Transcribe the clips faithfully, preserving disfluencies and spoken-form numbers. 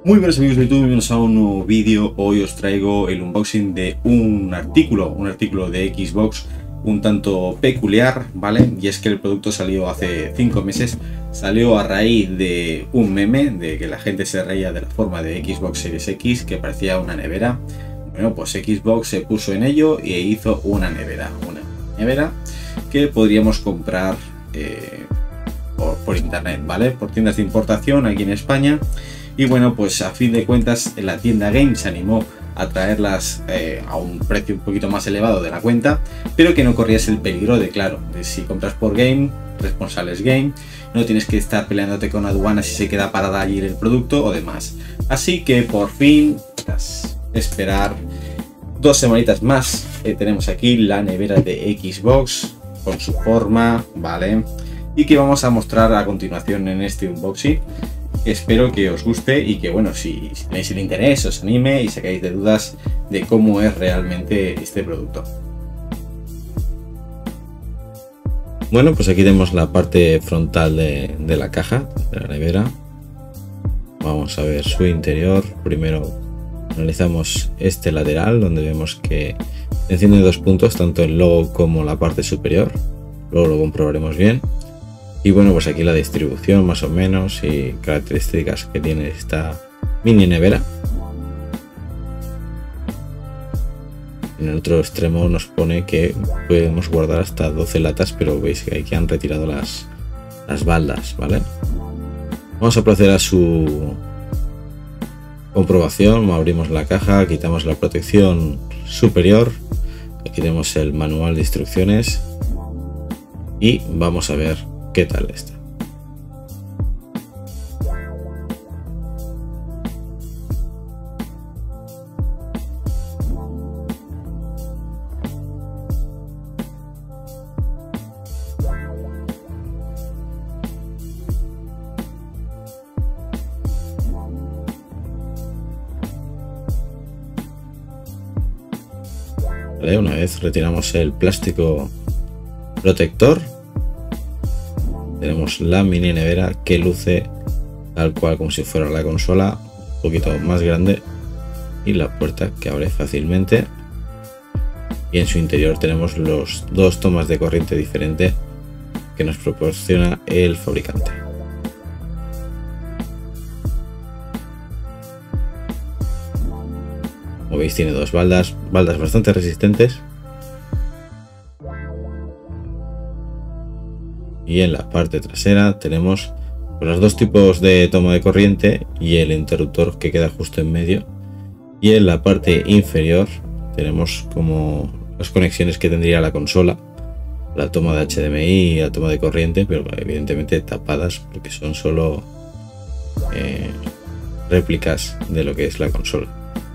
Muy buenos amigos de YouTube, bienvenidos a un nuevo vídeo. Hoy os traigo el unboxing de un artículo, un artículo de Xbox un tanto peculiar, ¿vale? Y es que el producto salió hace cinco meses, salió a raíz de un meme, de que la gente se reía de la forma de Xbox Series X, que parecía una nevera. Bueno, pues Xbox se puso en ello e hizo una nevera, una nevera que podríamos comprar eh, por, por internet, ¿vale? Por tiendas de importación aquí en España. Y bueno, pues a fin de cuentas la tienda Game se animó a traerlas eh, a un precio un poquito más elevado de la cuenta, pero que no corrías el peligro de, claro, de si compras por Game, responsables Game, no tienes que estar peleándote con aduanas si se queda parada allí el producto o demás. Así que por fin, tras esperar dos semanitas más, eh, tenemos aquí la nevera de Xbox con su forma, ¿vale? Y que vamos a mostrar a continuación en este unboxing. Espero que os guste y que, bueno, si, si tenéis el interés, os anime y sacáis de dudas de cómo es realmente este producto. Bueno, pues aquí tenemos la parte frontal de, de la caja de la nevera. Vamos a ver su interior. Primero analizamos este lateral, donde vemos que enciende dos puntos, tanto el logo como la parte superior. Luego lo comprobaremos bien. Y bueno, pues aquí la distribución más o menos y características que tiene esta mini nevera. En el otro extremo nos pone que podemos guardar hasta doce latas, pero veis que aquí han retirado las, las baldas, ¿vale? Vamos a proceder a su comprobación. Abrimos la caja, quitamos la protección superior. Aquí tenemos el manual de instrucciones y vamos a ver ¿qué tal está? Vale, una vez retiramos el plástico protector, tenemos la mini nevera que luce tal cual como si fuera la consola, un poquito más grande, y la puerta que abre fácilmente. Y en su interior tenemos los dos tomas de corriente diferente que nos proporciona el fabricante. Como veis, tiene dos baldas, baldas bastante resistentes. Y en la parte trasera tenemos los dos tipos de toma de corriente y el interruptor que queda justo en medio. Y en la parte inferior tenemos como las conexiones que tendría la consola, la toma de H D M I y la toma de corriente, pero evidentemente tapadas porque son solo eh, réplicas de lo que es la consola.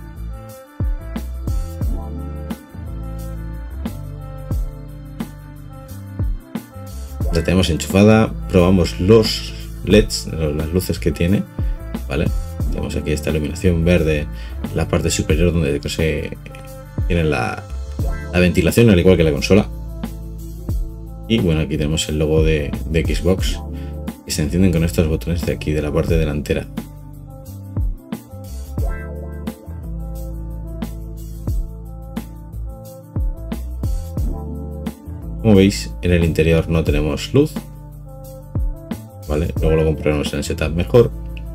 La tenemos enchufada, probamos los L E Ds, las luces que tiene, ¿vale? Tenemos aquí esta iluminación verde en la parte superior donde se tiene la, la ventilación, al igual que la consola. Y bueno, aquí tenemos el logo de, de Xbox, que se encienden con estos botones de aquí, de la parte delantera. Como veis, en el interior no tenemos luz, ¿vale? Luego lo comprobaremos en el setup mejor.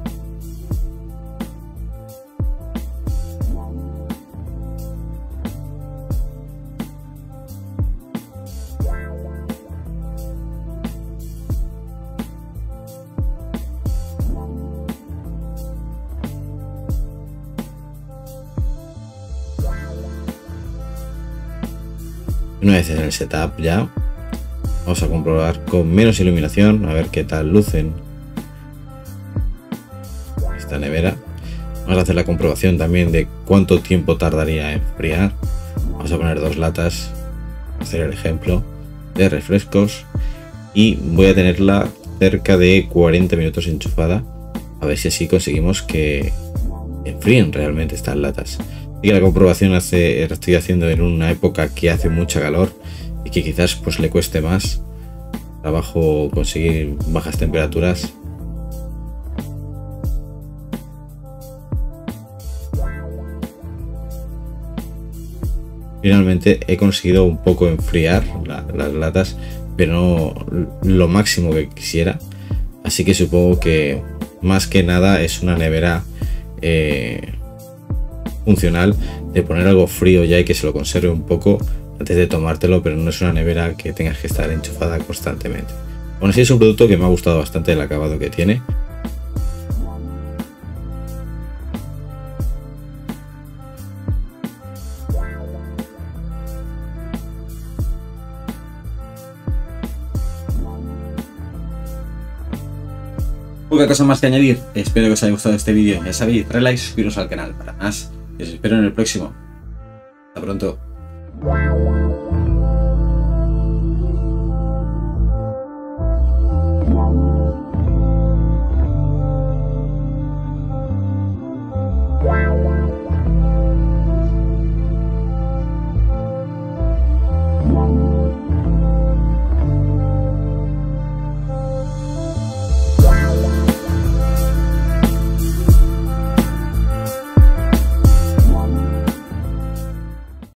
Una vez en el setup ya vamos a comprobar con menos iluminación a ver qué tal lucen esta nevera. Vamos a hacer la comprobación también de cuánto tiempo tardaría en enfriar. Vamos a poner dos latas, hacer el ejemplo de refrescos, y voy a tenerla cerca de cuarenta minutos enchufada, a ver si así conseguimos que enfríen realmente estas latas. Y la comprobación hace, la estoy haciendo en una época que hace mucha calor y que quizás pues le cueste más trabajo conseguir bajas temperaturas. finalmente he conseguido un poco enfriar la, las latas, pero no lo máximo que quisiera. Así que supongo que más que nada es una nevera eh, funcional de poner algo frío ya y que se lo conserve un poco antes de tomártelo, pero no es una nevera que tengas que estar enchufada constantemente. Aún así es un producto que me ha gustado bastante el acabado que tiene. Poca cosa más que añadir, espero que os haya gustado este vídeo, ya sabéis, darle like y suscribiros al canal para más, y os espero en el próximo. Hasta pronto.